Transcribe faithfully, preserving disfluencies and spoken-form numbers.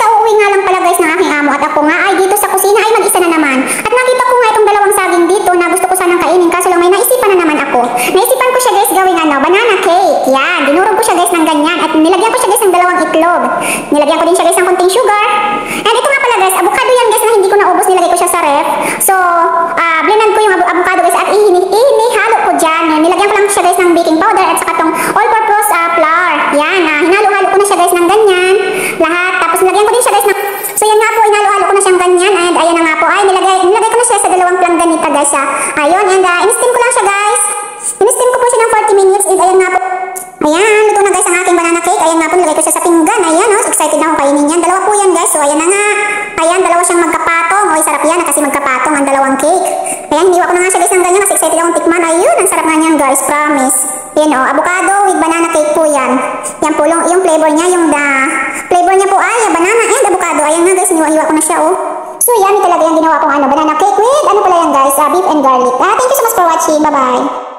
kauuwi nga lang pala guys ng aking amo at ako nga ay dito sa kusina ay mag-isa na naman. At nakita ko nga itong dalawang saging dito na gusto ko sanang kainin kaso lang may naisipan na naman ako. Naisipan ko siya guys gawing ano, banana cake. Yan, dinurog ko siya guys ng ganyan at nilagyan ko siya guys ng dalawang itlog. Nilagyan ko din siya guys ng konting sugar. And ito nga pala guys, avocado yan guys na hindi ko naubos, nilagay ko siya sa ref. So, uh, blendan ko yung avocado guys at ihini-halo ko dyan. Nilagyan ko lang siya guys ng baking powder at saka tong all-purpose uh, flour. Yan, uh, hinalo-halo ko na siya guys ng ganyan. Lahat. Tapos nilagyan ko din siya guys ng... So yan nga po, hinalo-halo ko na siyang ganyan. And ayan na nga po, ay nilagay, nilagay ko na siya sa dalawang planganita guys. Uh. Ayun, and uh, in-steam ko lang siya guys. In-steam ko po siya ng forty minutes. And ayan nga po. Ayan, luto na guys ang aking banana cake. Ayan nga po, nilagay ko siya sa pinggan. Ayan, oh, excited na ako kainin yan. Dalawa po yan guys. So ayan na nga. Ayan, dalawa siyang magkapatong. Oy, sarap yan kasi magkapatong ang dalawang cake. Ayan, hiniwa ko na nga siya guys ng ganyan kasi excited akong tikman. Ayun, ang sarap nga niyan guys, promise. Ayan oh, avocado with banana cake po yan. Yan po, yung flavor niya, yung da, flavor niya po ay banana and avocado. Ayan nga guys, hiniwa-hiwa ko na siya oh. So yummy talaga yung ginawa kong ano, banana cake with ano pala yan guys, uh, beef and garlic. Ah, thank you so much for watching. Bye-bye.